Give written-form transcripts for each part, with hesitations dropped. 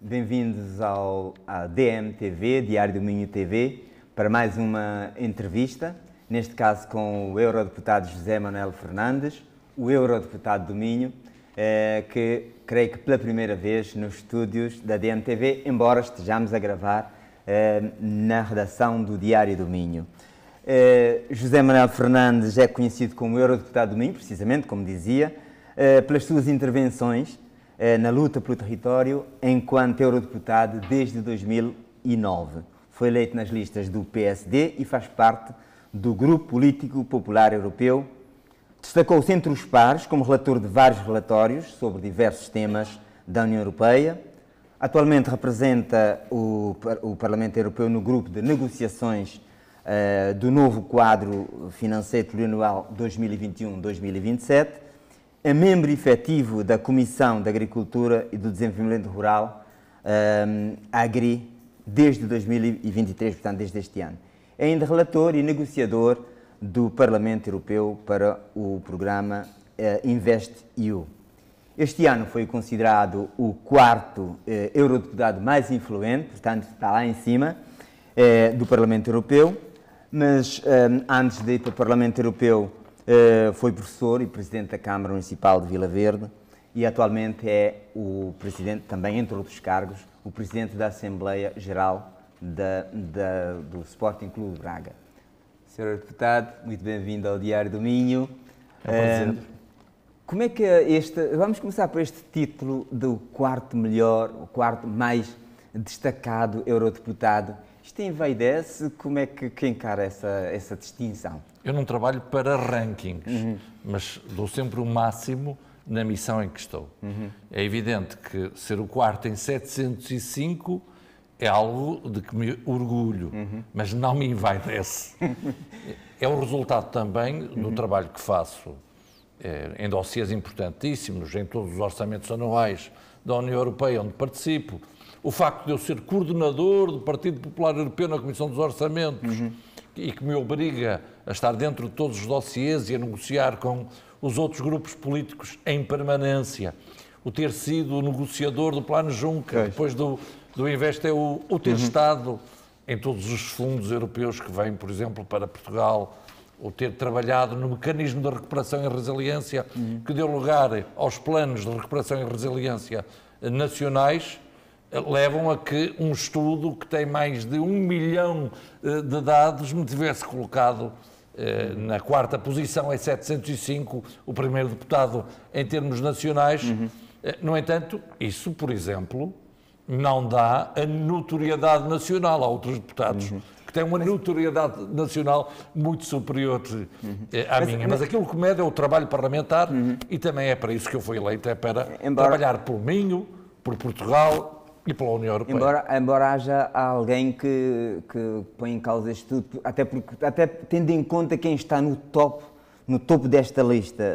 Bem-vindos à DMTV, Diário do Minho TV, para mais uma entrevista, neste caso com o Eurodeputado José Manuel Fernandes, o Eurodeputado do Minho, que creio que pela primeira vez nos estúdios da DMTV, embora estejamos a gravar na redação do Diário do Minho. José Manuel Fernandes é conhecido como Eurodeputado do Minho, precisamente, como dizia, pelas suas intervenções na luta pelo território enquanto eurodeputado desde 2009. Foi eleito nas listas do PSD e faz parte do Grupo Político Popular Europeu. Destacou-se entre os pares como relator de vários relatórios sobre diversos temas da União Europeia. Atualmente representa o Parlamento Europeu no grupo de negociações do novo quadro financeiro plurianual 2021-2027. É membro efetivo da Comissão de Agricultura e do Desenvolvimento Rural, AGRI, desde 2023, portanto, desde este ano. É ainda relator e negociador do Parlamento Europeu para o programa InvestEU. Este ano foi considerado o quarto eurodeputado mais influente, portanto, está lá em cima, do Parlamento Europeu, mas antes de ir para o Parlamento Europeu, foi professor e presidente da Câmara Municipal de Vila Verde e atualmente é o presidente, também entre outros cargos, o presidente da Assembleia Geral do Sporting Clube Braga. Senhor Deputado, muito bem-vindo ao Diário do Minho. É um prazer. Como é que vamos começar por este título do quarto melhor, o quarto mais destacado eurodeputado. Isto envaidece? Como é que encara essa distinção? Eu não trabalho para rankings, mas dou sempre o máximo na missão em que estou. É evidente que ser o quarto em 705 é algo de que me orgulho, mas não me envaidece. É o resultado também do trabalho que faço em dossiês importantíssimos, em todos os orçamentos anuais da União Europeia, onde participo. O facto de eu ser coordenador do Partido Popular Europeu na Comissão dos Orçamentos e que me obriga a estar dentro de todos os dossiês e a negociar com os outros grupos políticos em permanência. O ter sido o negociador do Plano Juncker, depois do InvestEU, o ter estado em todos os fundos europeus que vêm, por exemplo, para Portugal, o ter trabalhado no mecanismo de recuperação e resiliência que deu lugar aos planos de recuperação e resiliência nacionais, levam a que um estudo que tem mais de 1 milhão de dados me tivesse colocado na quarta posição, em 705, o primeiro deputado em termos nacionais. No entanto, isso, por exemplo, não dá a notoriedade nacional a outros deputados que têm uma notoriedade nacional muito superior à minha. Mas aquilo que mede é o trabalho parlamentar e também é para isso que eu fui eleito, é para trabalhar pelo Minho, por Portugal e pela União Europeia. Embora haja alguém que põe em causa isto tudo, até tendo em conta quem está no topo desta lista,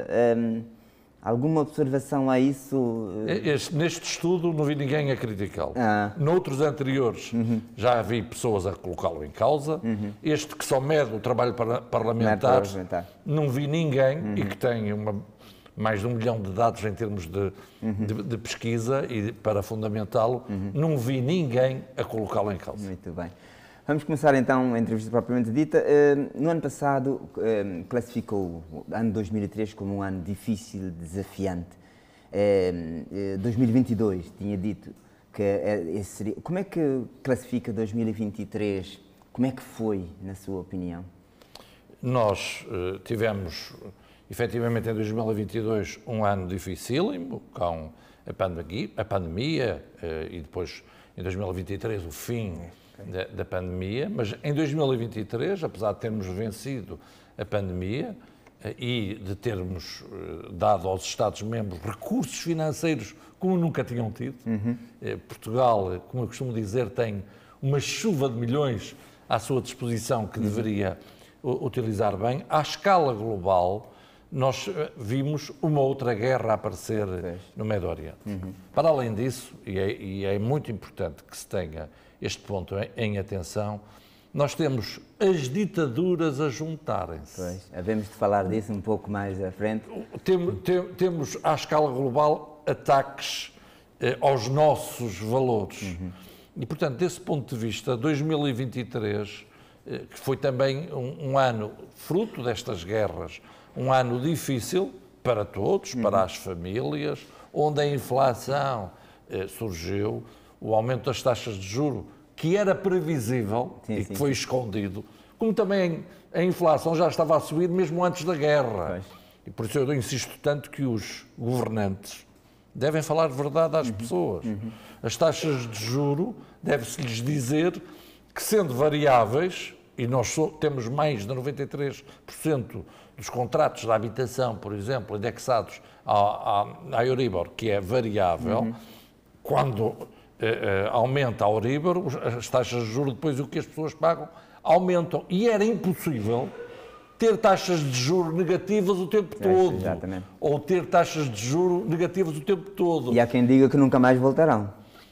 alguma observação a isso? Neste estudo não vi ninguém a criticá-lo. Noutros anteriores já vi pessoas a colocá-lo em causa. Este que só mede o trabalho parlamentar, não vi ninguém e que tem mais de 1 milhão de dados em termos de pesquisa e para fundamentá-lo, não vi ninguém a colocá-lo em causa. Muito bem. Vamos começar então a entrevista propriamente dita. No ano passado, classificou o ano 2003 como um ano difícil, desafiante. 2022, tinha dito que esse seria... Como é que classifica 2023? Como é que foi, na sua opinião? Nós tivemos... Efetivamente, em 2022, um ano dificílimo, com a pandemia e depois, em 2023, o fim da pandemia. Mas em 2023, apesar de termos vencido a pandemia e de termos dado aos Estados-membros recursos financeiros como nunca tinham tido, Portugal, como eu costumo dizer, tem uma chuva de milhões à sua disposição que deveria utilizar bem. À escala global, nós vimos uma outra guerra a aparecer no Médio Oriente. Para além disso, e é muito importante que se tenha este ponto em atenção, nós temos as ditaduras a juntarem-se. Pois, havemos de falar disso um pouco mais à frente. Temos à escala global ataques aos nossos valores. E, portanto, desse ponto de vista, 2023, que foi também um ano fruto destas guerras, um ano difícil para todos, para as famílias, onde a inflação surgiu, o aumento das taxas de juros, que era previsível e que foi escondido, como também a inflação já estava a subir mesmo antes da guerra. E por isso eu insisto tanto que os governantes devem falar de verdade às pessoas. As taxas de juro, deve-se-lhes dizer que, sendo variáveis, e nós temos mais de 93% dos contratos de habitação, por exemplo, indexados à Euribor, que é variável, quando aumenta a Euribor, as taxas de juros, depois o que as pessoas pagam, aumentam. E era impossível ter taxas de juros negativas o tempo todo. Exatamente. Ou ter taxas de juros negativas o tempo todo. E há quem diga que nunca mais voltarão.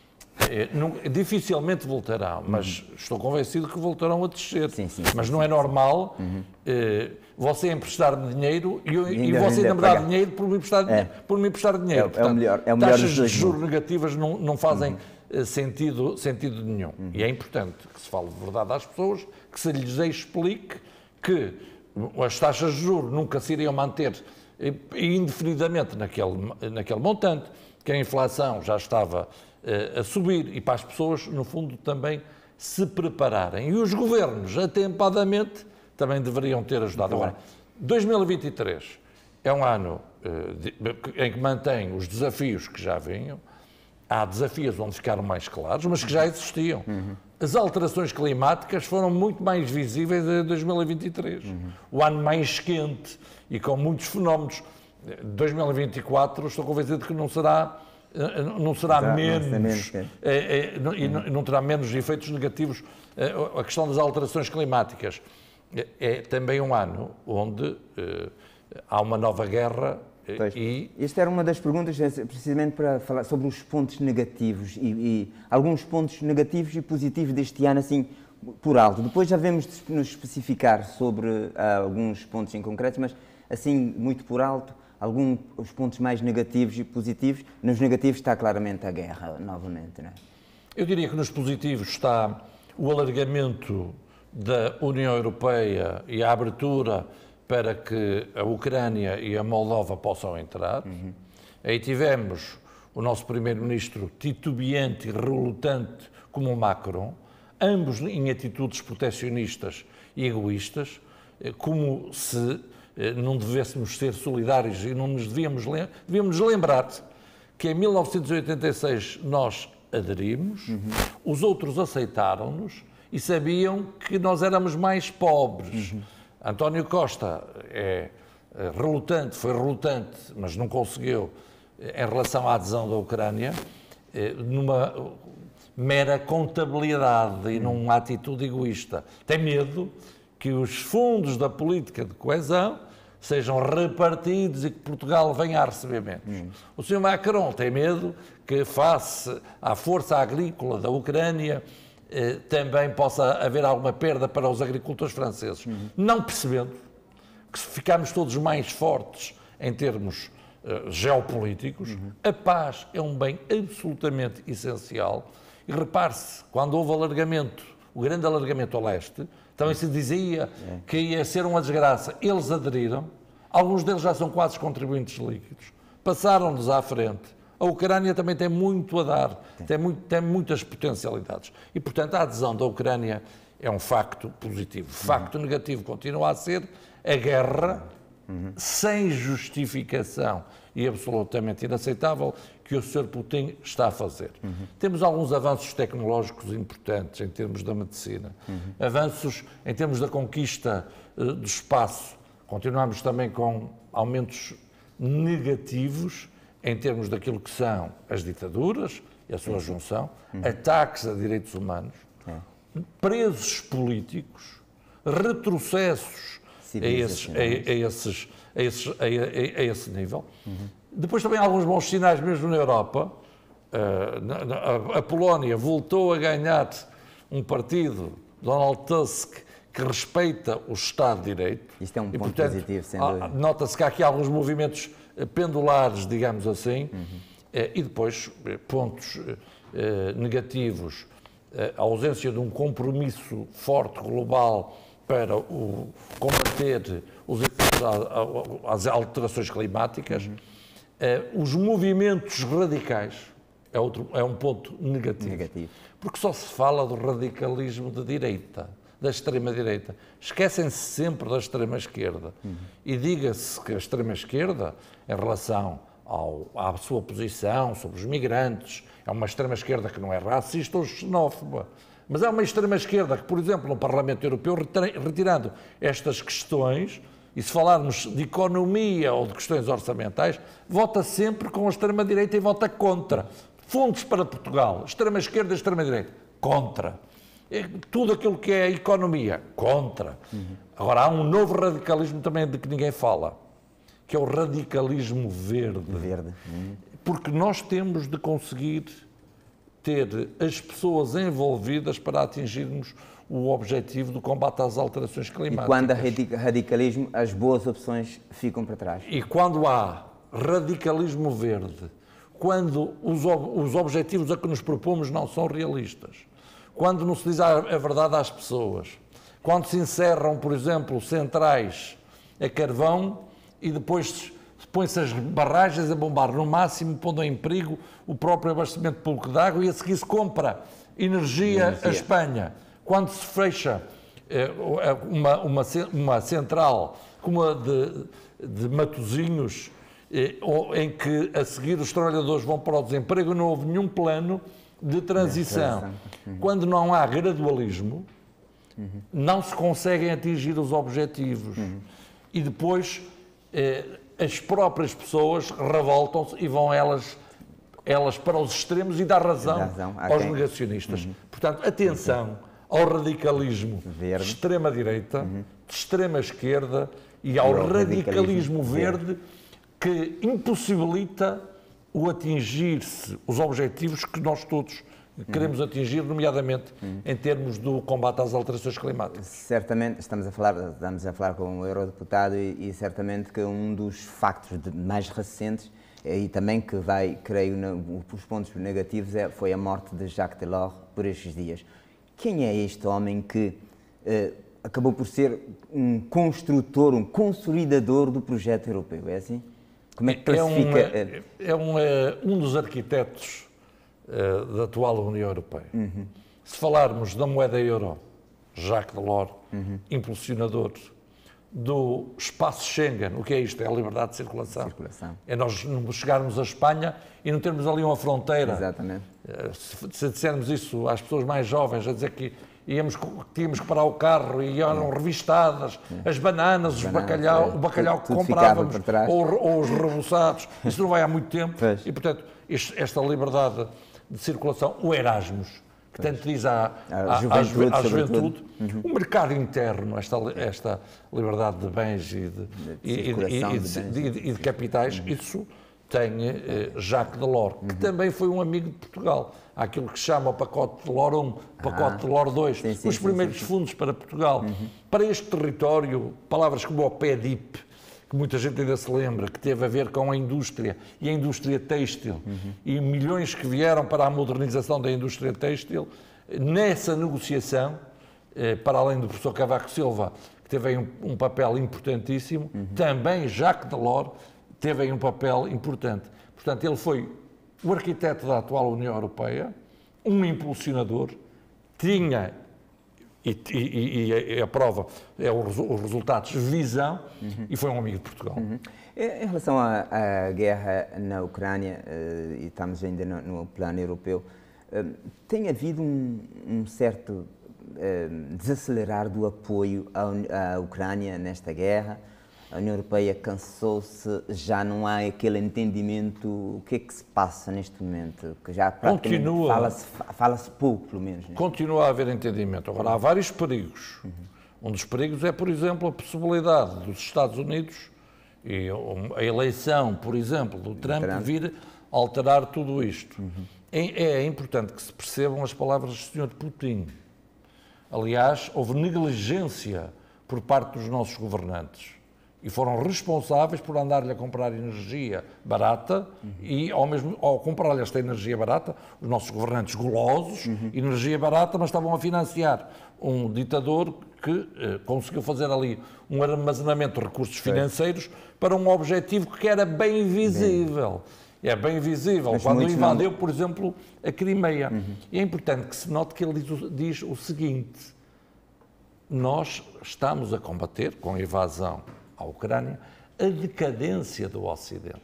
Dificilmente voltarão, mas estou convencido que voltarão a descer. Mas não sim. É normal você emprestar-me dinheiro e você ainda me dá dinheiro por me emprestar dinheiro. É o melhor taxas de juros negativas não fazem sentido nenhum. E é importante que se fale de verdade às pessoas, que se lhes explique que as taxas de juros nunca se iriam manter indefinidamente naquele montante, que a inflação já estava a subir e para as pessoas, no fundo, também se prepararem. E os governos, atempadamente, também deveriam ter ajudado. Agora, 2023 é um ano em que mantém os desafios que já vinham. Há desafios onde ficaram mais claros, mas que já existiam. As alterações climáticas foram muito mais visíveis em 2023. O ano mais quente e com muitos fenómenos. 2024, estou convencido que não será menos, e não terá menos efeitos negativos. A questão das alterações climáticas é também um ano onde há uma nova guerra. Esta era uma das perguntas, precisamente para falar sobre os pontos negativos e alguns pontos negativos e positivos deste ano, assim, por alto. Depois já vamos nos especificar sobre alguns pontos em concreto, mas assim, muito por alto, os pontos mais negativos e positivos. Nos negativos está claramente a guerra, novamente, não é? Eu diria que nos positivos está o alargamento da União Europeia e a abertura para que a Ucrânia e a Moldova possam entrar. Aí tivemos o nosso primeiro-ministro titubeante e relutante como o Macron, ambos em atitudes proteccionistas e egoístas, como se não devêssemos ser solidários e não nos devíamos lembrar que em 1986 nós aderimos, os outros aceitaram-nos e sabiam que nós éramos mais pobres. António Costa foi relutante, mas não conseguiu, em relação à adesão da Ucrânia, numa mera contabilidade e numa atitude egoísta. Tem medo que os fundos da política de coesão sejam repartidos e que Portugal venha a receber menos. O Sr. Macron tem medo que, face à força agrícola da Ucrânia, também possa haver alguma perda para os agricultores franceses. Não percebendo que, se ficarmos todos mais fortes em termos geopolíticos, a paz é um bem absolutamente essencial. E repare-se, quando houve o grande alargamento ao leste, também se dizia que ia ser uma desgraça. Eles aderiram, alguns deles já são quase contribuintes líquidos, passaram-nos à frente. A Ucrânia também tem muito a dar, tem muitas potencialidades. E, portanto, a adesão da Ucrânia é um facto positivo. Facto negativo continua a ser a guerra sem justificação e absolutamente inaceitável que o Sr. Putin está a fazer. Temos alguns avanços tecnológicos importantes em termos da medicina, avanços em termos da conquista do espaço. Continuamos também com aumentos negativos em termos daquilo que são as ditaduras e a sua junção, ataques a direitos humanos, presos políticos, retrocessos a esse nível. Depois também há alguns bons sinais mesmo na Europa. A Polónia voltou a ganhar um partido, Donald Tusk, que respeita o Estado de Direito. Isto é um ponto positivo, sem dúvida. Nota-se que há aqui alguns movimentos pendulares, digamos assim, E depois, pontos negativos, a ausência de um compromisso forte global para combater os efeitos às alterações climáticas, os movimentos radicais é um ponto negativo. Porque só se fala do radicalismo de direita, da extrema-direita. Esquecem-se sempre da extrema-esquerda. E diga-se que a extrema-esquerda, em relação à sua posição sobre os migrantes, é uma extrema-esquerda que não é racista ou xenófoba, mas é uma extrema-esquerda que, por exemplo, no Parlamento Europeu, retirando estas questões, e se falarmos de economia ou de questões orçamentais, vota sempre com a extrema-direita e vota contra. Fundos para Portugal, extrema-esquerda e extrema-direita, contra. Tudo aquilo que é economia, contra. Agora, há um novo radicalismo também de que ninguém fala, que é o radicalismo verde. Porque nós temos de conseguir ter as pessoas envolvidas para atingirmos o objetivo do combate às alterações climáticas. E quando há radicalismo, as boas opções ficam para trás. E quando há radicalismo verde, quando os objetivos a que nos propomos não são realistas, quando não se diz a verdade às pessoas, quando se encerram, por exemplo, centrais a carvão e depois põe-se as barragens a bombar no máximo, pondo em perigo o próprio abastecimento público de água, e a seguir se compra energia a Espanha. Quando se fecha uma central como a de Matosinhos, em que a seguir os trabalhadores vão para o desemprego, não houve nenhum plano de transição. Quando não há gradualismo, não se conseguem atingir os objetivos. E depois as próprias pessoas revoltam-se e vão elas para os extremos e dá razão aos negacionistas. Portanto, atenção ao radicalismo de extrema-direita, de extrema-esquerda e ao radicalismo verde, que impossibilita o atingir-se os objetivos que nós todos queremos atingir, nomeadamente em termos do combate às alterações climáticas. Certamente, estamos a falar com um eurodeputado e certamente que um dos factos mais recentes e também que vai, creio, os pontos negativos foi a morte de Jacques Delors por estes dias. Quem é este homem que acabou por ser um construtor, um consolidador do projeto europeu? É assim? Como é que classifica? É um dos arquitetos da atual União Europeia. Se falarmos da moeda euro, Jacques Delors, impulsionador do espaço Schengen, o que é isto? É a liberdade de circulação. É nós chegarmos a Espanha e não termos ali uma fronteira. Exatamente. Se dissermos isso às pessoas mais jovens, a dizer que tínhamos que parar o carro e eram revistadas as bananas, o bacalhau que comprávamos, ou os rebuçados. Isso não vai há muito tempo. E, portanto, esta liberdade de circulação, o Erasmus, que tanto diz à juventude, o mercado interno, esta liberdade de bens e de capitais, isso tem Jacques Delors, que também foi um amigo de Portugal. Há aquilo que se chama o pacote Delors 1, pacote Delors 2, os primeiros fundos para Portugal. Para este território, palavras como o PEDIP, que muita gente ainda se lembra, que teve a ver com a indústria e a indústria têxtil, e milhões que vieram para a modernização da indústria têxtil, nessa negociação, para além do professor Cavaco Silva, que teve aí um papel importantíssimo, também Jacques Delors teve aí um papel importante. Portanto, ele foi o arquiteto da atual União Europeia, um impulsionador, tinha, e a prova é os resultados, visão, e foi um amigo de Portugal. Em relação à guerra na Ucrânia, e estamos ainda no plano europeu, tem havido um certo desacelerar do apoio à Ucrânia nesta guerra? A União Europeia cansou-se, já não há aquele entendimento. O que é que se passa neste momento? Que já fala-se pouco, pelo menos. Né? Continua a haver entendimento. Agora, há vários perigos. Um dos perigos é, por exemplo, a possibilidade dos Estados Unidos e a eleição, por exemplo, do Trump vir alterar tudo isto. É importante que se percebam as palavras do Sr. Putin. Aliás, houve negligência por parte dos nossos governantes. e foram responsáveis por andar-lhe a comprar energia barata e, ao comprar-lhe esta energia barata, os nossos governantes golosos, energia barata, mas estavam a financiar um ditador que conseguiu fazer ali um armazenamento de recursos financeiros para um objetivo que era bem visível. É bem visível, mas quando invadeu, por exemplo, a Crimeia. E é importante que se note que ele diz o seguinte: nós estamos a combater, com a invasão à Ucrânia, a decadência do Ocidente.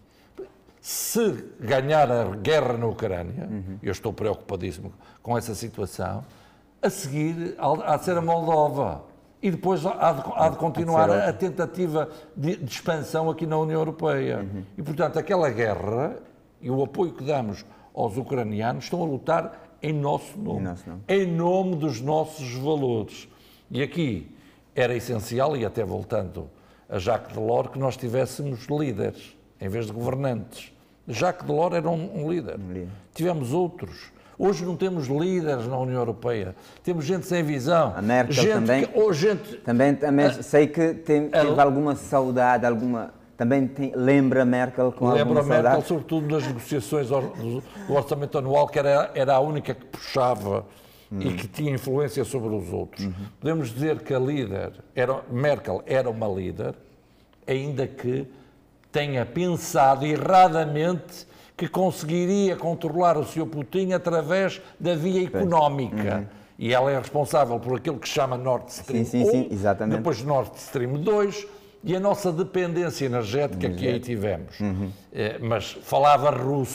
Se ganhar a guerra na Ucrânia, eu estou preocupadíssimo com essa situação, a seguir há de ser a Moldova. E depois há de continuar a tentativa de expansão aqui na União Europeia. E, portanto, aquela guerra e o apoio que damos aos ucranianos estão a lutar em nosso nome, em nome dos nossos valores. E aqui era essencial, e até voltando a Jacques Delors, que nós tivéssemos líderes, em vez de governantes. Jacques Delors era um líder. Tivemos outros. Hoje não temos líderes na União Europeia. Temos gente sem visão. A Merkel também. Sei que teve alguma saudade, também lembra a Merkel com alguma saudade? Lembra a Merkel, sobretudo nas negociações do orçamento anual, que era a única que puxava e que tinha influência sobre os outros. Podemos dizer que a Merkel era uma líder, ainda que tenha pensado erradamente que conseguiria controlar o Sr. Putin através da via económica. E ela é responsável por aquilo que se chama Nord Stream 1, depois Nord Stream 2 e a nossa dependência energética que aí tivemos. Mas fala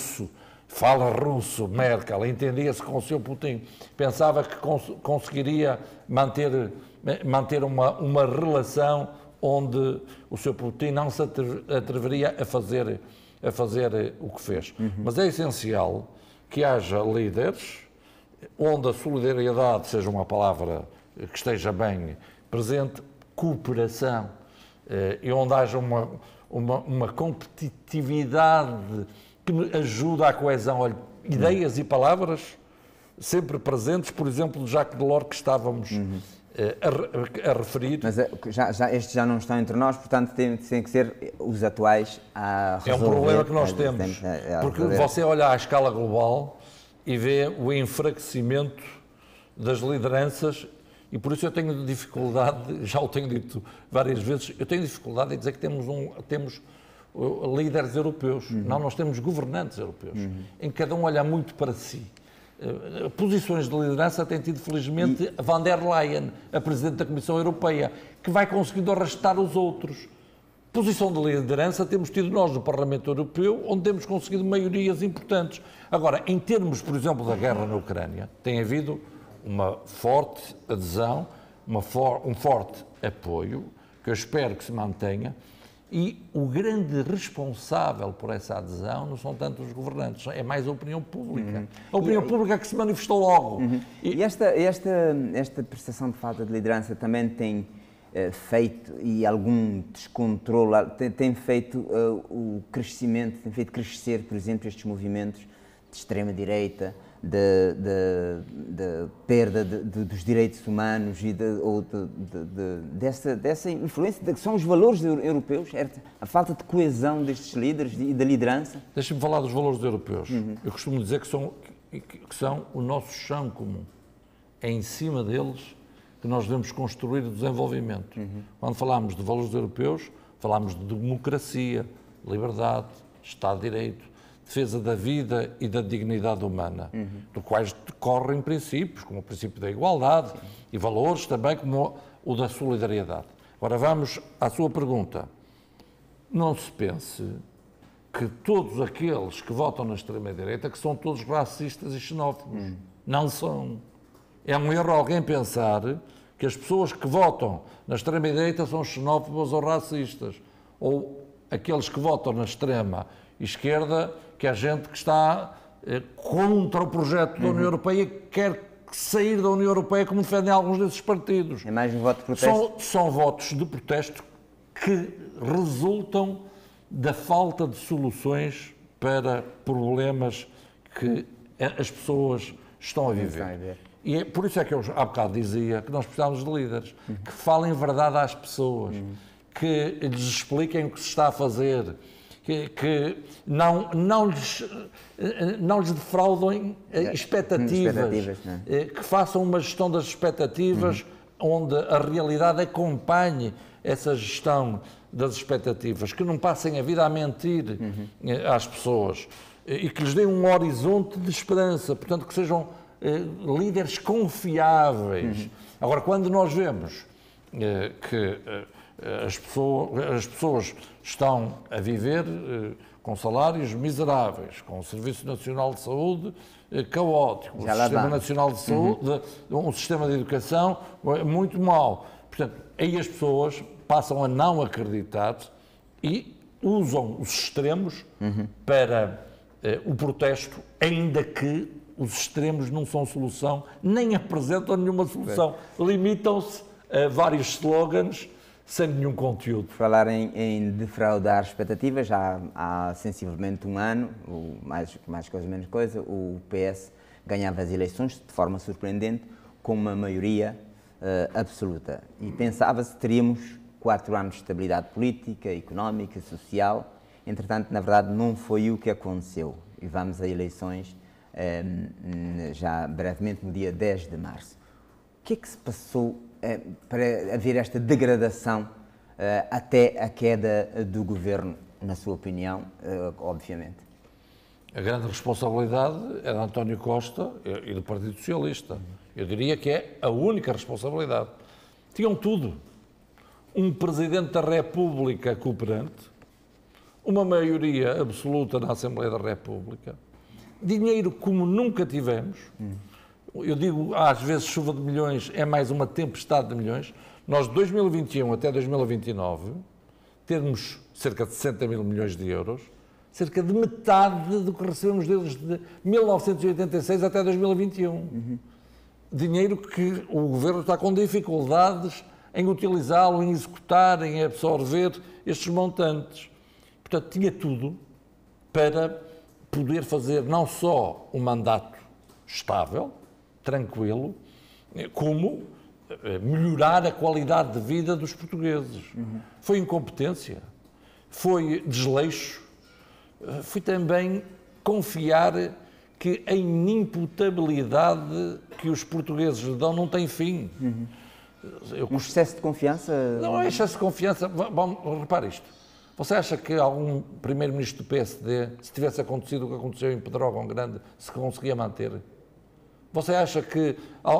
russo, Merkel, entendia-se com o Sr. Putin. Pensava que conseguiria manter uma relação onde o Sr. Putin não se atreveria a fazer o que fez. Mas é essencial que haja líderes onde a solidariedade seja uma palavra que esteja bem presente, cooperação, e onde haja uma competitividade que ajuda à coesão. Olha, ideias e palavras sempre presentes, por exemplo, de Jacques Delors, que estávamos a referir. Mas estes já não estão entre nós, portanto têm que ser os atuais a resolver. É um problema que nós temos, porque você olha à escala global e vê o enfraquecimento das lideranças, e por isso eu tenho dificuldade, já o tenho dito várias vezes, eu tenho dificuldade em dizer que temos líderes europeus. Não, nós temos governantes europeus, em que cada um olha muito para si. Posições de liderança tem tido, felizmente, a Van der Leyen, a Presidente da Comissão Europeia, que vai conseguindo arrastar os outros. Posição de liderança temos tido nós no Parlamento Europeu, onde temos conseguido maiorias importantes. Agora, em termos, por exemplo, da guerra na Ucrânia, tem havido uma forte adesão, um forte apoio, que eu espero que se mantenha, e o grande responsável por essa adesão não são tanto os governantes, é mais a opinião pública. A opinião pública que se manifestou logo. E esta prestação de falta de liderança também tem feito, e algum descontrole, tem feito o crescimento, tem feito crescer, por exemplo, estes movimentos de extrema-direita, de perda dos direitos humanos e dessa influência que são os valores europeus, a falta de coesão destes líderes e da liderança. Deixa-me falar dos valores europeus. Eu costumo dizer que são o nosso chão comum. É em cima deles que nós devemos construir o desenvolvimento. Quando falamos de valores europeus, falamos de democracia, liberdade, Estado de Direito, defesa da vida e da dignidade humana, do quais decorrem princípios, como o princípio da igualdade, e valores também como o da solidariedade. Agora vamos à sua pergunta. Não se pense que todos aqueles que votam na extrema-direita que são todos racistas e xenófobos. Não são. É um erro alguém pensar que as pessoas que votam na extrema-direita são xenófobas ou racistas, ou aqueles que votam na extrema-esquerda, que é gente que está contra o projeto da União Europeia e quer sair da União Europeia, como defendem alguns desses partidos. É mais um voto de protesto? São votos de protesto que resultam da falta de soluções para problemas que as pessoas estão a viver. E é por isso é que eu há bocado dizia que nós precisamos de líderes que falem verdade às pessoas, que lhes expliquem o que se está a fazer, que não lhes defraudem expectativas, que façam uma gestão das expectativas onde a realidade acompanhe essa gestão das expectativas, que não passem a vida a mentir às pessoas e que lhes deem um horizonte de esperança, portanto que sejam líderes confiáveis. Agora, quando nós vemos que as pessoas estão a viver com salários miseráveis, com o Serviço Nacional de Saúde caótico, o Sistema Nacional de Saúde, um sistema de educação muito mau. Portanto, aí as pessoas passam a não acreditar e usam os extremos para o protesto, ainda que os extremos não são solução, nem apresentam nenhuma solução. Limitam-se a vários slogans sem nenhum conteúdo. Falar em defraudar expectativas, já há sensivelmente um ano, mais coisa menos coisa, o PS ganhava as eleições de forma surpreendente, com uma maioria absoluta. E pensava-se que teríamos 4 anos de estabilidade política, económica, social. Entretanto, na verdade, não foi o que aconteceu. E vamos a eleições já brevemente no dia 10 de março. O que é que se passou para haver esta degradação até a queda do governo, na sua opinião, obviamente? A grande responsabilidade é de António Costa e do Partido Socialista. Eu diria que é a única responsabilidade. Tinham tudo. Um Presidente da República cooperante, uma maioria absoluta na Assembleia da República, dinheiro como nunca tivemos. Eu digo, às vezes, chuva de milhões é mais uma tempestade de milhões. Nós, de 2021 até 2029, temos cerca de 60 mil milhões de euros, cerca de metade do que recebemos deles de 1986 até 2021. Dinheiro que o Governo está com dificuldades em utilizá-lo, em executar, em absorver estes montantes. Portanto, tinha tudo para poder fazer não só um mandato estável, tranquilo, como melhorar a qualidade de vida dos portugueses. Foi incompetência, foi desleixo, foi também confiar que a inimputabilidade que os portugueses lhe dão não tem fim. Um excesso de confiança? Não é excesso de confiança. Repare isto. Você acha que algum primeiro-ministro do PSD, se tivesse acontecido o que aconteceu em Pedrógão Grande, se conseguia manter? Você acha que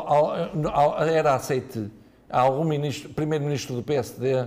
era aceite a algum primeiro-ministro do PSD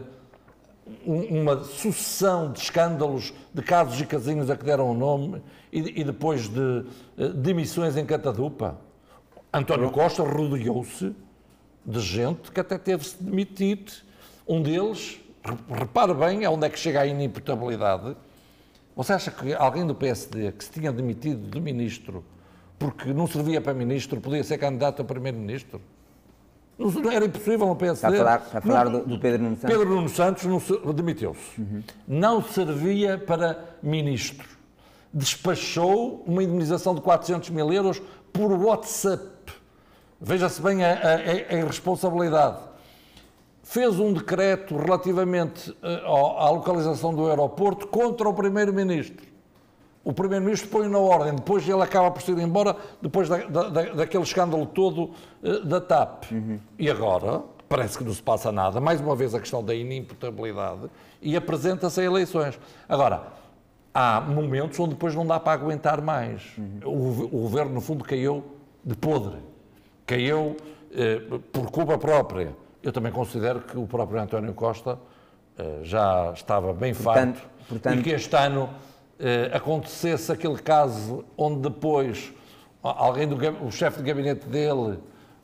uma sucessão de escândalos, de casos e casinhos a que deram o nome e depois de demissões em catadupa? António Costa rodeou-se de gente que até teve-se de demitir. Um deles, repare bem aonde é que chega a inimputabilidade. Você acha que alguém do PSD que se tinha demitido de ministro porque não servia para ministro podia ser candidato a primeiro-ministro? Não era impossível no PSD. Está a falar do Pedro Nuno Santos? Pedro Nuno Santos demitiu-se. Não servia para ministro. Despachou uma indemnização de 400 mil euros por WhatsApp. Veja-se bem a irresponsabilidade. Fez um decreto relativamente à localização do aeroporto contra o primeiro-ministro. O primeiro-ministro põe na ordem, depois ele acaba por ir embora, depois daquele escândalo todo da TAP. E agora, parece que não se passa nada, mais uma vez a questão da inimputabilidade, e apresenta-se a eleições. Agora, há momentos onde depois não dá para aguentar mais. O governo, no fundo, caiu de podre. Caiu por culpa própria. Eu também considero que o próprio António Costa já estava bem farto e que este ano acontecesse aquele caso onde depois alguém o chefe de gabinete dele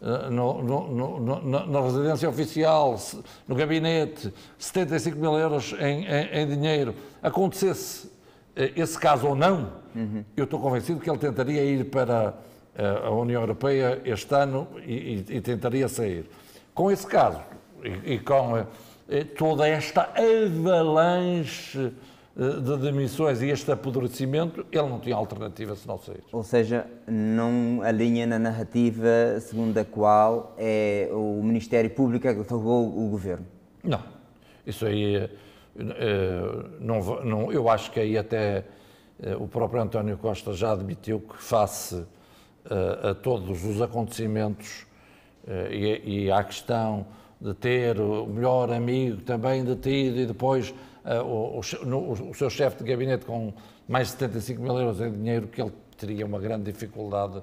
na residência oficial, no gabinete, 75 mil euros em dinheiro, acontecesse esse caso ou não, eu estou convencido que ele tentaria ir para a União Europeia este ano e tentaria sair. Com esse caso e com toda esta avalanche de demissões e este apodrecimento, ele não tinha alternativa se não sair. Ou seja, não alinha na narrativa segundo a qual é o Ministério Público que derrubou o Governo? Não. Isso aí, eu acho que aí até o próprio António Costa já admitiu que face a todos os acontecimentos e à questão de ter o melhor amigo também detido e depois o seu chefe de gabinete com mais de 75 mil euros em dinheiro, que ele teria uma grande dificuldade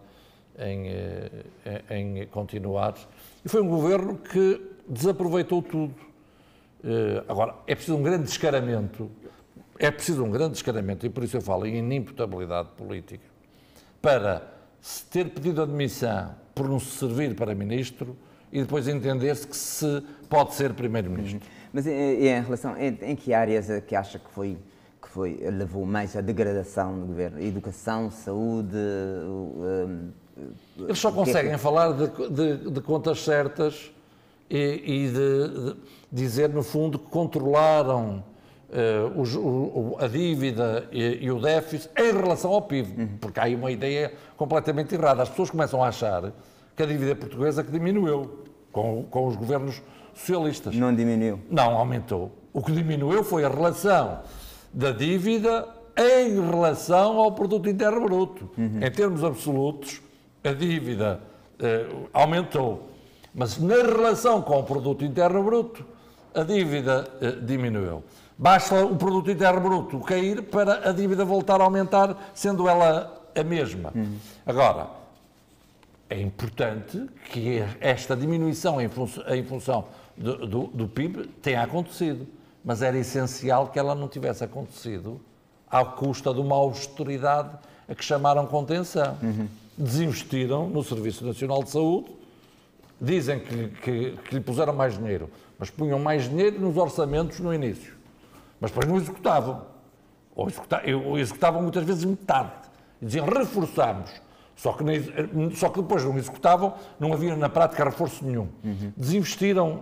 em continuar. E foi um governo que desaproveitou tudo. Agora, é preciso um grande descaramento, e por isso eu falo em inimputabilidade política, para se ter pedido admissão por não se servir para ministro e depois entender-se que se pode ser primeiro-ministro. Mas em relação, em que áreas é que acha que levou mais à degradação do governo? Educação, saúde? Eles só conseguem falar de contas certas e de dizer, no fundo, que controlaram a dívida e o déficit em relação ao PIB, porque há aí uma ideia completamente errada. As pessoas começam a achar que a dívida portuguesa que diminuiu com os governos socialistas. Não diminuiu? Não, aumentou. O que diminuiu foi a relação da dívida em relação ao produto interno bruto. Em termos absolutos, a dívida aumentou, mas na relação com o produto interno bruto, a dívida diminuiu. Basta o produto interno bruto cair para a dívida voltar a aumentar, sendo ela a mesma. Agora, é importante que esta diminuição em função do PIB tenha acontecido, mas era essencial que ela não tivesse acontecido à custa de uma austeridade a que chamaram contenção. Desinvestiram no Serviço Nacional de Saúde, dizem que lhe puseram mais dinheiro, mas punham mais dinheiro nos orçamentos no início. Mas depois não executavam. Ou executavam muitas vezes metade. E diziam, reforçamos. Só que depois não executavam, não havia na prática reforço nenhum. Desinvestiram,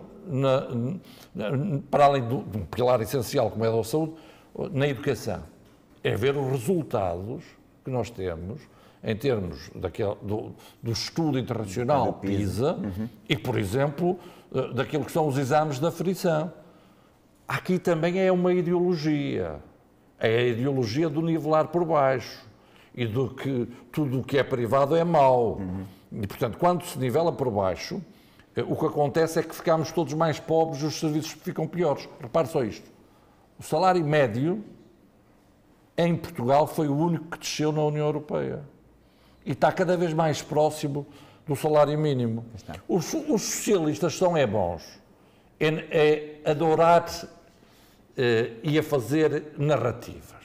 para além de um pilar essencial como é a da saúde, na educação. É ver os resultados que nós temos em termos do estudo internacional PISA e, por exemplo, daquilo que são os exames de aferição. Aqui também é uma ideologia. É a ideologia do nivelar por baixo e do que tudo o que é privado é mau. E, portanto, quando se nivela por baixo, o que acontece é que ficamos todos mais pobres e os serviços ficam piores. Repare só isto. O salário médio em Portugal foi o único que desceu na União Europeia. E está cada vez mais próximo do salário mínimo. Os socialistas são bons é adorar e a fazer narrativas,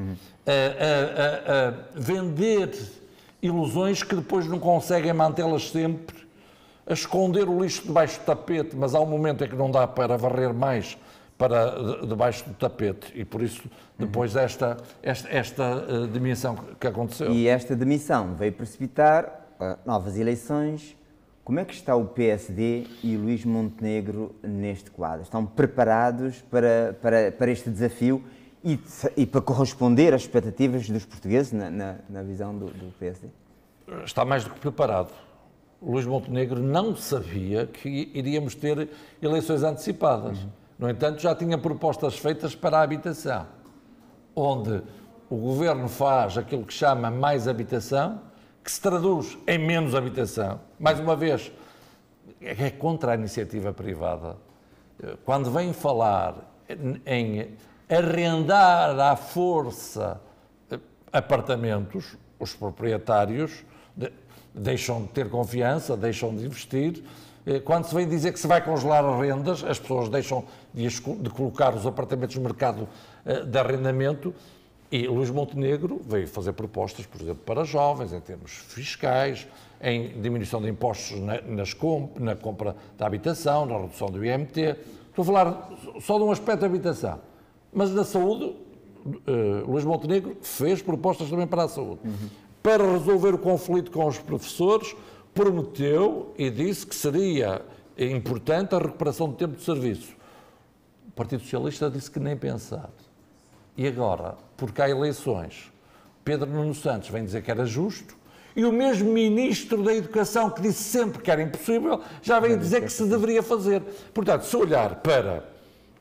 a vender ilusões que depois não conseguem mantê-las sempre, a esconder o lixo debaixo do tapete, mas há um momento em que não dá para varrer mais para debaixo do tapete e por isso depois esta demissão que aconteceu. E esta demissão veio precipitar novas eleições. Como é que está o PSD e o Luís Montenegro neste quadro? Estão preparados para este desafio e para corresponder às expectativas dos portugueses na visão do PSD? Está mais do que preparado. O Luís Montenegro não sabia que iríamos ter eleições antecipadas. No entanto, já tinha propostas feitas para a habitação, onde o governo faz aquilo que chama mais habitação, que se traduz em menos habitação. Mais uma vez, é contra a iniciativa privada. Quando vem falar em arrendar à força apartamentos, os proprietários deixam de ter confiança, deixam de investir. Quando se vem dizer que se vai congelar as rendas, as pessoas deixam de colocar os apartamentos no mercado de arrendamento. E Luís Montenegro veio fazer propostas, por exemplo, para jovens, em termos fiscais, em diminuição de impostos na compra da habitação, na redução do IMT. Estou a falar só de um aspecto da habitação. Mas na saúde, Luís Montenegro fez propostas também para a saúde. Para resolver o conflito com os professores, prometeu e disse que seria importante a recuperação do tempo de serviço. O Partido Socialista disse que nem pensar. E agora, porque há eleições, Pedro Nuno Santos vem dizer que era justo e o mesmo Ministro da Educação, que disse sempre que era impossível, já vem dizer que se deveria fazer. Portanto, se olhar para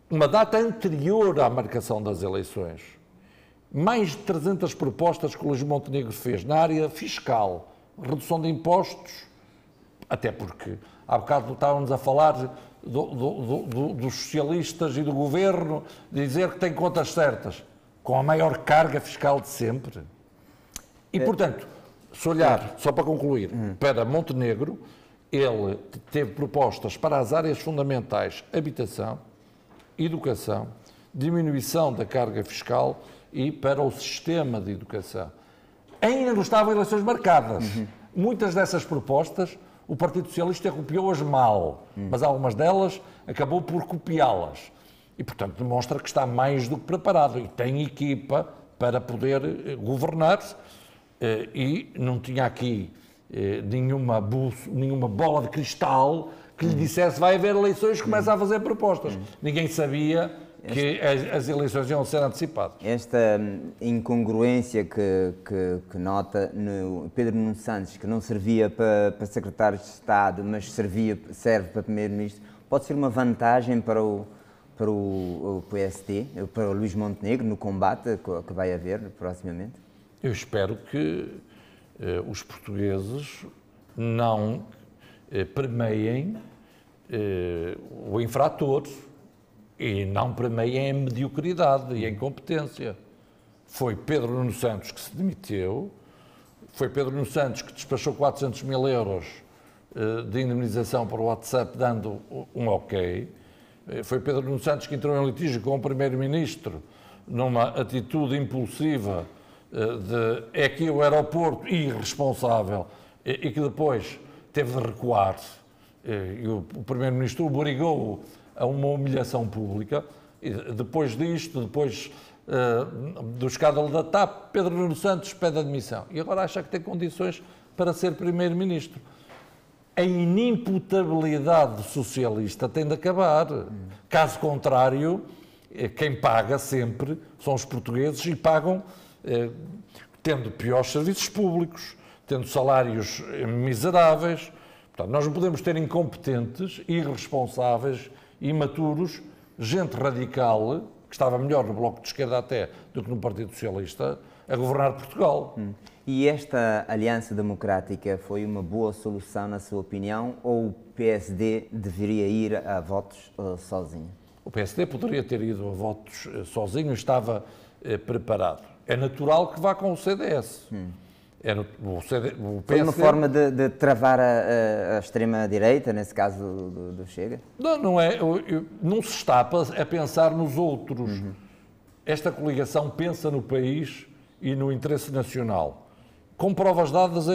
uma data anterior à marcação das eleições, mais de 300 propostas que o Luís Montenegro fez na área fiscal, redução de impostos, até porque há bocado estávamos a falar dos socialistas e do governo, dizer que tem contas certas, com a maior carga fiscal de sempre. E, portanto, se olhar, só para concluir, para Montenegro, ele teve propostas para as áreas fundamentais: habitação, educação, diminuição da carga fiscal e para o sistema de educação. Ainda não estavam eleições marcadas. Muitas dessas propostas o Partido Socialista copiou-as mal, mas algumas delas acabou por copiá-las. E, portanto, demonstra que está mais do que preparado e tem equipa para poder governar-se, e não tinha aqui nenhuma bola de cristal que lhe dissesse vai haver eleições e começa a fazer propostas. Ninguém sabia que as eleições iam ser antecipadas. Esta incongruência que nota no Pedro Nuno Santos, que não servia para secretário de Estado, mas serve para primeiro-ministro, pode ser uma vantagem para o PSD, para o Luís Montenegro, no combate que vai haver proximamente? Eu espero que os portugueses não permeiem o infrator e não permeiem a mediocridade e a incompetência. Foi Pedro Nuno Santos que se demitiu, foi Pedro Nuno Santos que despachou 400 mil euros de indemnização para o WhatsApp, dando um ok. Foi Pedro Nuno Santos que entrou em litígio com o Primeiro-Ministro numa atitude impulsiva é aqui o aeroporto irresponsável e que depois teve de recuar. E o Primeiro-Ministro obrigou a uma humilhação pública. E depois disto, depois do escândalo da TAP, Pedro Nuno Santos pede admissão. E agora acha que tem condições para ser Primeiro-Ministro. A inimputabilidade socialista tem de acabar. Caso contrário, quem paga sempre são os portugueses e pagam tendo piores serviços públicos, tendo salários miseráveis. Portanto, nós não podemos ter incompetentes, irresponsáveis, imaturos, gente radical, que estava melhor no Bloco de Esquerda até do que no Partido Socialista, a governar Portugal. E esta aliança democrática foi uma boa solução, na sua opinião, ou o PSD deveria ir a votos sozinho? O PSD poderia ter ido a votos sozinho, estava preparado. É natural que vá com o CDS. O PSD... Foi uma forma de travar a extrema-direita, nesse caso do Chega? Não é. Não se está a pensar nos outros. Esta coligação pensa no país e no interesse nacional, com provas dadas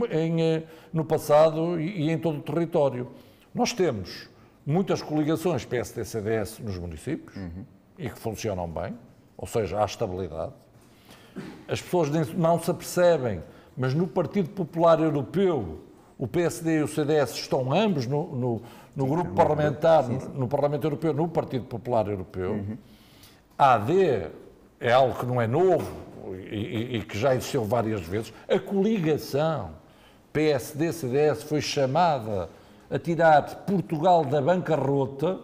no passado e em todo o território. Nós temos muitas coligações PSD-CDS nos municípios e que funcionam bem, ou seja, há estabilidade. As pessoas não se apercebem, mas no Partido Popular Europeu, o PSD e o CDS estão ambos no grupo parlamentar, no Parlamento Europeu, no Partido Popular Europeu. A AD é algo que não é novo e que já existiu várias vezes. A coligação PSD-CDS foi chamada a tirar Portugal da bancarrota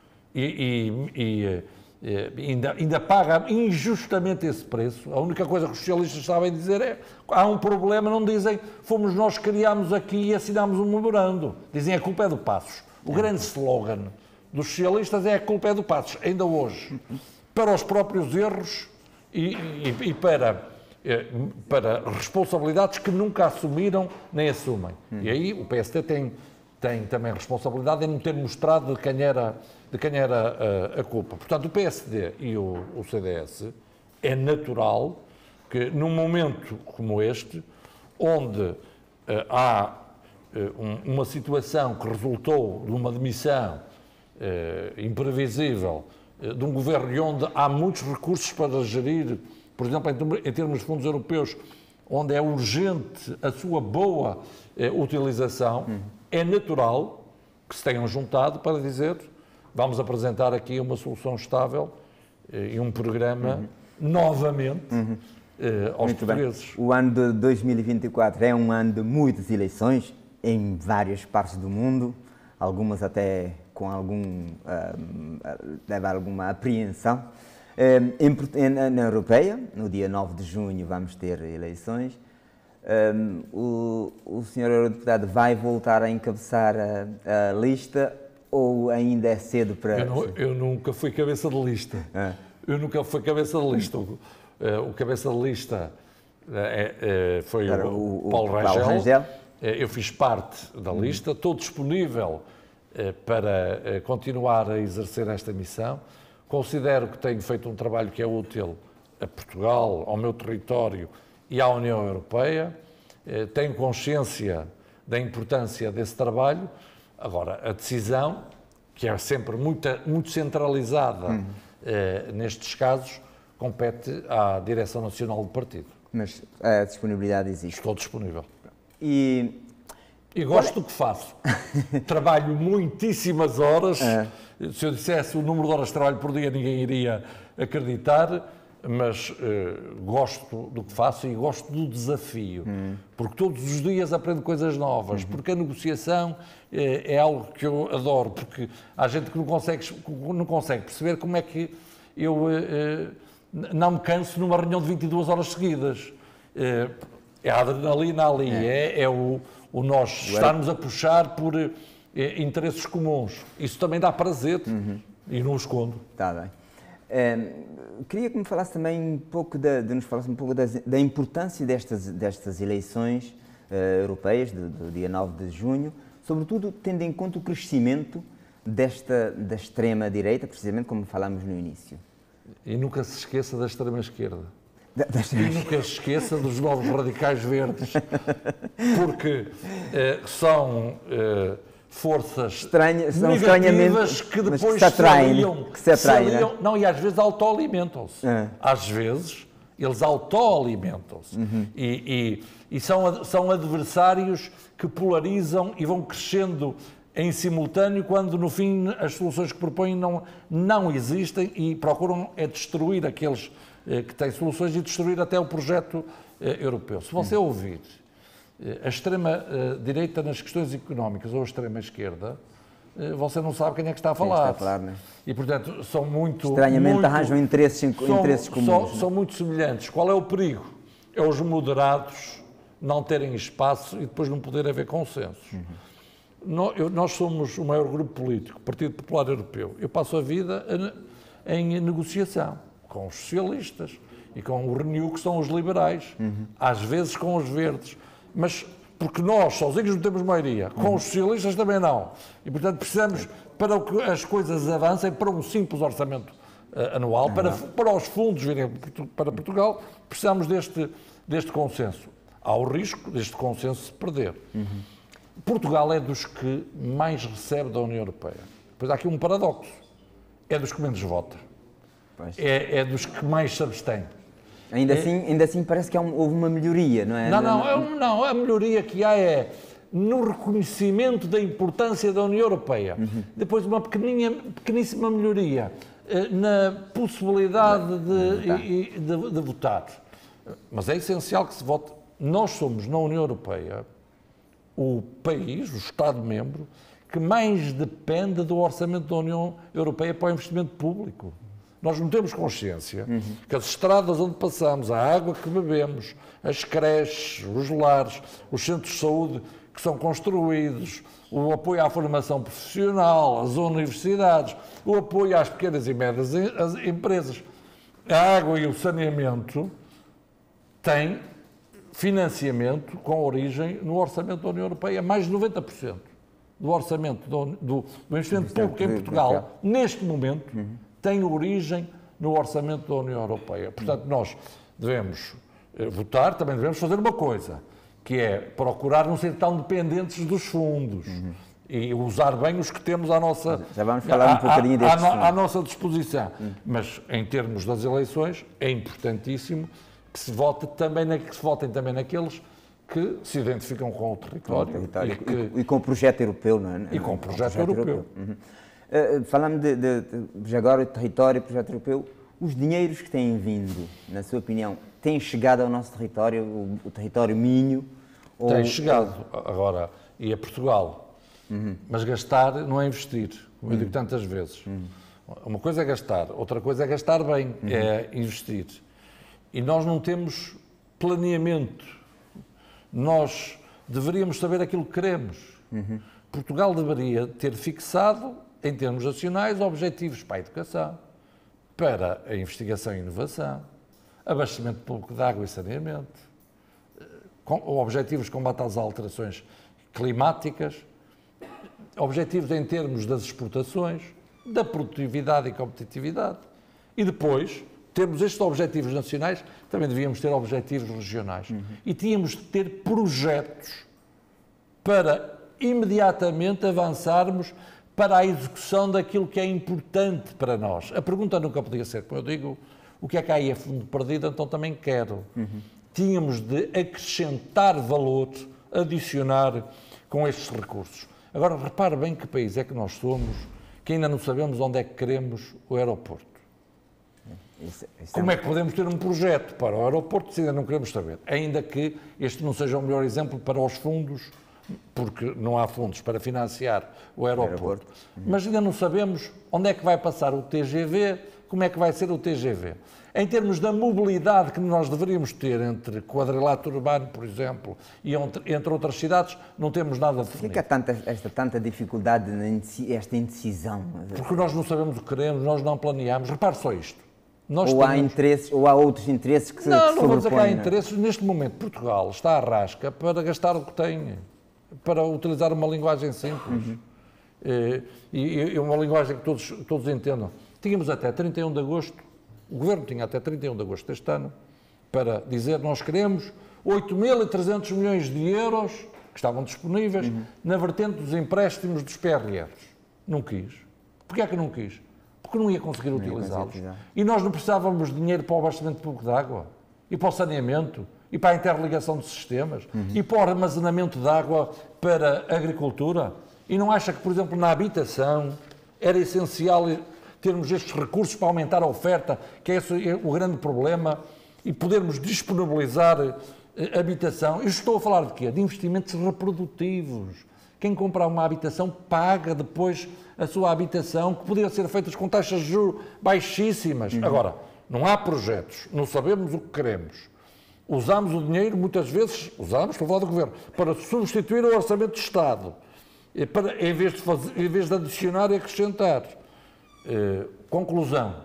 e ainda paga injustamente esse preço. A única coisa que os socialistas sabem dizer é: há um problema, não dizem fomos nós que criámos aqui e assinámos um memorando. Dizem a culpa é do Passos. O grande slogan dos socialistas é a culpa é do Passos, ainda hoje, para os próprios erros e para responsabilidades que nunca assumiram nem assumem. E aí o PSD tem também responsabilidade em não ter mostrado de quem era a culpa. Portanto, o PSD e o CDS, é natural que num momento como este, onde há uma situação que resultou de uma demissão imprevisível de um governo e onde há muitos recursos para gerir, por exemplo, em termos de fundos europeus, onde é urgente a sua boa utilização, é natural que se tenham juntado para dizer: vamos apresentar aqui uma solução estável e um programa novamente aos Muito portugueses. Bem. O ano de 2024 é um ano de muitas eleições em várias partes do mundo, algumas até com leva alguma apreensão. Na Europeia, no dia 9 de junho, vamos ter eleições. O senhor eurodeputado vai voltar a encabeçar a lista ou ainda é cedo para... Eu nunca fui cabeça de lista. Eu nunca fui cabeça de lista. O cabeça de lista foi o Paulo Rangel. Eu fiz parte da lista, estou disponível para continuar a exercer esta missão. Considero que tenho feito um trabalho que é útil a Portugal, ao meu território e à União Europeia. Tenho consciência da importância desse trabalho. Agora, a decisão, que é sempre muito centralizada nestes casos, compete à Direção Nacional do Partido. Mas a disponibilidade existe? Estou disponível. E gosto do que faço. Trabalho muitíssimas horas. Se eu dissesse o número de horas de trabalho por dia, ninguém iria acreditar, mas gosto do que faço e gosto do desafio, porque todos os dias aprendo coisas novas, porque a negociação é algo que eu adoro, porque há gente que não consegue perceber como é que eu não me canso numa reunião de 22 horas seguidas. É a adrenalina ali, é o nós estarmos a puxar por interesses comuns. Isso também dá prazer e não o escondo. Está bem. Queria que me falasse também um pouco da importância destas eleições europeias do dia 9 de junho, sobretudo tendo em conta o crescimento da extrema-direita, precisamente como falámos no início. E nunca se esqueça da extrema-esquerda. E nunca se esqueça dos novos radicais verdes, porque são forças negativas que depois se aliam. Não, e às vezes autoalimentam-se. Às vezes eles autoalimentam-se. E são adversários que polarizam e vão crescendo em simultâneo, quando no fim as soluções que propõem não existem e procuram destruir aqueles que têm soluções e destruir até o projeto europeu. Se você ouvir a extrema-direita nas questões económicas ou a extrema-esquerda, você não sabe quem é que está a falar. E, portanto, são muito... Estranhamente arranjam interesses comuns. São muito semelhantes. Qual é o perigo? É os moderados não terem espaço e depois não poder haver consensos. Nós somos o maior grupo político, Partido Popular Europeu. Eu passo a vida em negociação com os socialistas e com o Renew, que são os liberais, às vezes com os verdes, mas porque nós sozinhos não temos maioria, com os socialistas também não. E, portanto, precisamos, para que as coisas avancem, para um simples orçamento anual, para os fundos virem para Portugal, precisamos deste consenso. Há o risco deste consenso se perder. Portugal é dos que mais recebe da União Europeia. Pois há aqui um paradoxo. É dos que menos vota. É dos que mais se abstém. Ainda assim parece que houve uma melhoria, não é? Não, a melhoria que há é no reconhecimento da importância da União Europeia. Depois uma pequeníssima melhoria na possibilidade de votar. Mas é essencial que se vote. Nós somos, na União Europeia, o país, o Estado-membro, que mais depende do orçamento da União Europeia para o investimento público. Nós não temos consciência que as estradas onde passamos, a água que bebemos, as creches, os lares, os centros de saúde que são construídos, o apoio à formação profissional, as universidades, o apoio às pequenas e médias empresas, a água e o saneamento têm financiamento com origem no orçamento da União Europeia. Mais de 90% do orçamento do investimento público em Portugal, neste momento, tem origem no orçamento da União Europeia. Portanto, nós devemos votar, também devemos fazer uma coisa, que é procurar não ser tão dependentes dos fundos e usar bem os que temos à nossa, já vamos falar um bocadinho destes à nossa disposição. Mas, em termos das eleições, é importantíssimo que se votem também naqueles que se identificam com o território. E com o projeto europeu, não é? E com o projeto europeu. Falando de agora, território e projeto europeu, os dinheiros que têm vindo, na sua opinião, têm chegado ao nosso território, o território minho? Tem chegado agora, e a Portugal. Mas gastar não é investir. como eu digo tantas vezes. Uma coisa é gastar, outra coisa é gastar bem, é investir. E nós não temos planeamento. Nós deveríamos saber aquilo que queremos. Portugal deveria ter fixado, em termos nacionais, objetivos para a educação, para a investigação e inovação, abastecimento público de água e saneamento, objetivos de combate às alterações climáticas, objetivos em termos das exportações, da produtividade e competitividade. E depois, termos estes objetivos nacionais, também devíamos ter objetivos regionais. E tínhamos de ter projetos para imediatamente avançarmos para a execução daquilo que é importante para nós. A pergunta nunca podia ser, como eu digo, o que é que há aí a fundo perdido, então também quero. Tínhamos de acrescentar valor, adicionar com estes recursos. Agora, repare bem que país é que nós somos, que ainda não sabemos onde é que queremos o aeroporto. Como é que podemos ter um projeto para o aeroporto se ainda não queremos saber? Ainda que este não seja o melhor exemplo para os fundos, porque não há fundos para financiar o aeroporto. Mas ainda não sabemos onde é que vai passar o TGV, como é que vai ser o TGV. Em termos da mobilidade que nós deveríamos ter entre quadrilátero urbano, por exemplo, e entre outras cidades, não temos nada definido. Por que há tanta dificuldade, esta indecisão? Porque nós não sabemos o que queremos, nós não planeamos. Repare só isto. Ou há outros interesses que se sobrepõem? Não vou dizer que há interesses. Neste momento, Portugal está à rasca para gastar o que tem, para utilizar uma linguagem simples. E uma linguagem que todos entendam. Tínhamos até 31 de agosto, o Governo tinha até 31 de agosto deste ano, para dizer nós queremos 8.300 milhões de euros que estavam disponíveis na vertente dos empréstimos dos PRRs. Não quis. Porquê é que não quis? Porque não ia conseguir utilizá-los. E nós não precisávamos de dinheiro para o abastecimento público de água, e para o saneamento, e para a interligação de sistemas, e para o armazenamento de água para a agricultura. E não acha que, por exemplo, na habitação era essencial termos estes recursos para aumentar a oferta, que é esse o grande problema, e podermos disponibilizar habitação? Eu estou a falar de quê? De investimentos reprodutivos. Quem comprar uma habitação paga depois a sua habitação, que podia ser feita com taxas de juros baixíssimas. Agora, não há projetos, não sabemos o que queremos. Usamos o dinheiro, muitas vezes, estou a falar do Governo, para substituir o Orçamento de Estado, em vez de adicionar e acrescentar. Conclusão,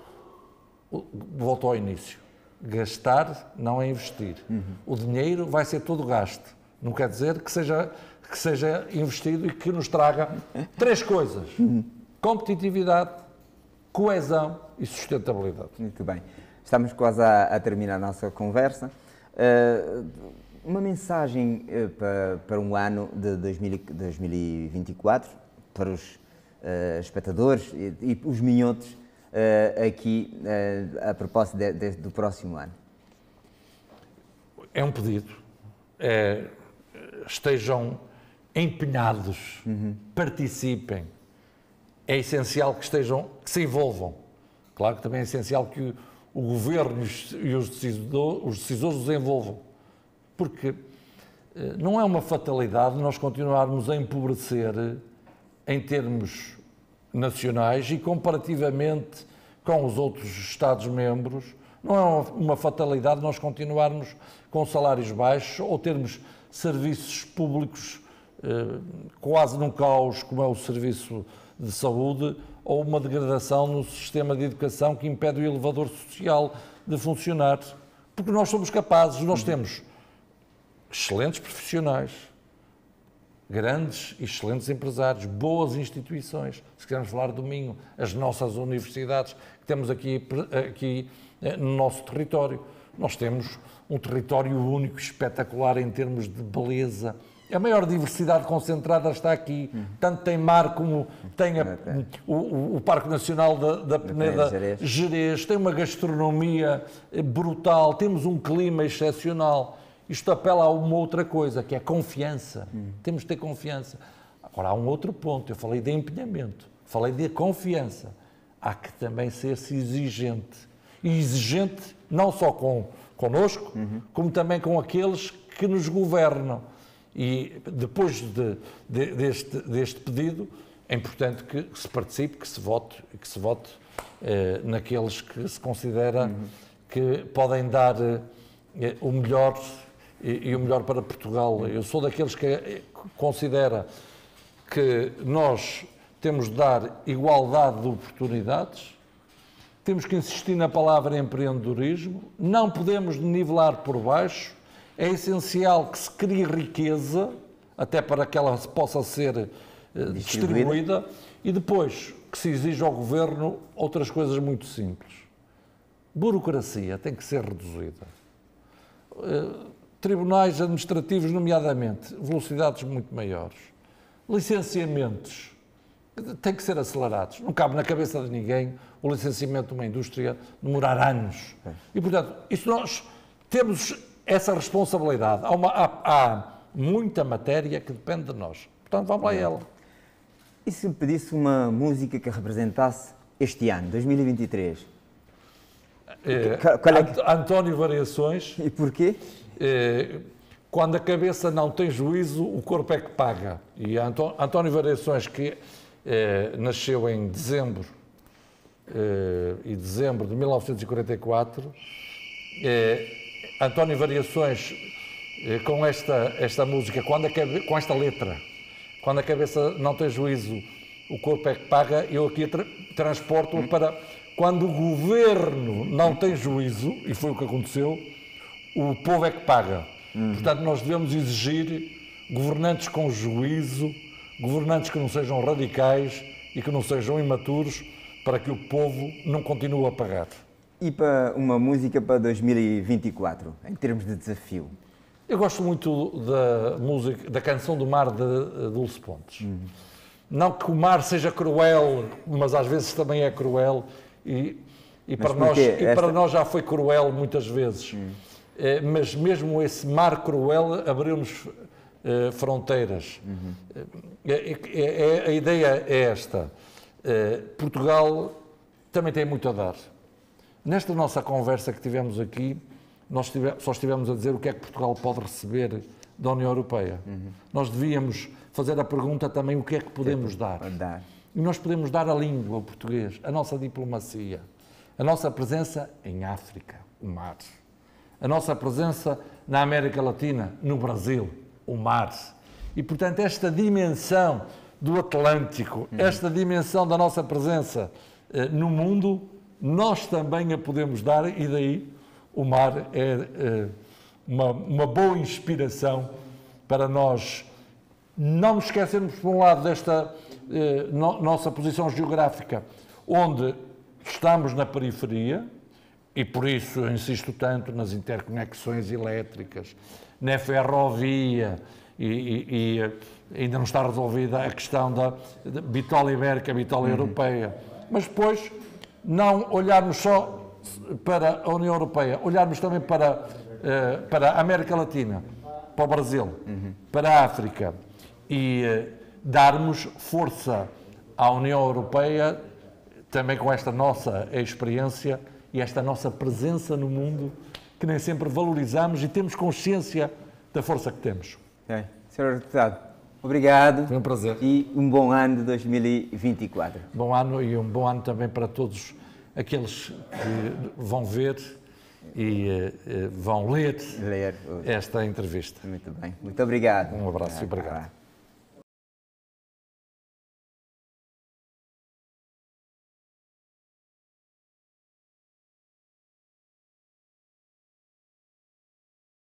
volto ao início, gastar não é investir. O dinheiro vai ser todo gasto. Não quer dizer que seja investido e que nos traga três coisas: competitividade, coesão e sustentabilidade. Muito bem. Estamos quase a terminar a nossa conversa. Uma mensagem para um ano de 2024, para os espectadores e os minhotos aqui a propósito do próximo ano. É um pedido. Estejam empenhados, participem. É essencial que se envolvam. Claro que também é essencial que o Governo e os decisores os envolvam. Porque não é uma fatalidade nós continuarmos a empobrecer em termos nacionais e comparativamente com os outros Estados-membros. Não é uma fatalidade nós continuarmos com salários baixos ou termos serviços públicos quase num caos, como é o serviço de saúde, ou uma degradação no sistema de educação que impede o elevador social de funcionar. Porque nós somos capazes, nós temos excelentes profissionais, grandes e excelentes empresários, boas instituições. Se quisermos falar do Minho, as nossas universidades que temos aqui no nosso território. Nós temos um território único, espetacular em termos de beleza. A maior diversidade concentrada está aqui. Tanto tem mar como tem o Parque Nacional da Peneda Gerês. Tem uma gastronomia brutal, temos um clima excepcional. Isto apela a uma outra coisa, que é confiança. Temos de ter confiança. Agora, há um outro ponto. Eu falei de empenhamento, falei de confiança. Há que também ser-se exigente. E exigente não só connosco, como também com aqueles que nos governam. E depois deste pedido, é importante que se participe, que se vote naqueles que se considera que podem dar o melhor e o melhor para Portugal. Eu sou daqueles que considera que nós temos de dar igualdade de oportunidades, temos que insistir na palavra empreendedorismo, não podemos nivelar por baixo, é essencial que se crie riqueza, até para que ela possa ser distribuída, e depois que se exija ao Governo outras coisas muito simples. Burocracia tem que ser reduzida. Tribunais administrativos, nomeadamente, velocidades muito maiores. Licenciamentos têm que ser acelerados. Não cabe na cabeça de ninguém o licenciamento de uma indústria demorar anos. E, portanto, isso nós temos essa responsabilidade. Há muita matéria que depende de nós. Portanto, vamos lá a ela. E se me pedisse uma música que representasse este ano, 2023? Qual é que... António Variações. E porquê? Quando a cabeça não tem juízo, o corpo é que paga. E António Variações, que nasceu em dezembro de 1944, António Variações, com esta música, com esta letra, quando a cabeça não tem juízo, o corpo é que paga, eu aqui transporto para quando o governo não tem juízo, e foi o que aconteceu, o povo é que paga. Portanto, nós devemos exigir governantes com juízo, governantes que não sejam radicais e que não sejam imaturos, para que o povo não continue a pagar. E para uma música para 2024, em termos de desafio? Eu gosto muito da música, da Canção do Mar de Dulce Pontes. Não que o mar seja cruel, mas às vezes também é cruel, e para nós já foi cruel muitas vezes. Mas mesmo esse mar cruel abriu-nos fronteiras. A ideia é esta. Portugal também tem muito a dar. Nesta nossa conversa que tivemos aqui, nós só estivemos a dizer o que é que Portugal pode receber da União Europeia. Nós devíamos fazer a pergunta também o que é que podemos dar. E nós podemos dar a língua, o português, a nossa diplomacia, a nossa presença em África, o mar. A nossa presença na América Latina, no Brasil, o mar. E, portanto, esta dimensão do Atlântico, esta dimensão da nossa presença no mundo, nós também a podemos dar, e daí o mar é uma boa inspiração para nós não nos esquecermos, por um lado, desta nossa posição geográfica, onde estamos na periferia, e por isso eu insisto tanto nas interconexões elétricas, na ferrovia, e ainda não está resolvida a questão da bitola ibérica, a bitola europeia. Mas depois, não olharmos só para a União Europeia, olharmos também para a América Latina, para o Brasil, para a África, e darmos força à União Europeia, também com esta nossa experiência e esta nossa presença no mundo, que nem sempre valorizamos e temos consciência da força que temos. Sr. Deputado, obrigado. Foi um prazer. E um bom ano de 2024. Bom ano, e um bom ano também para todos aqueles que vão ver e vão ler esta entrevista. Muito bem. Muito obrigado. Um abraço e obrigado.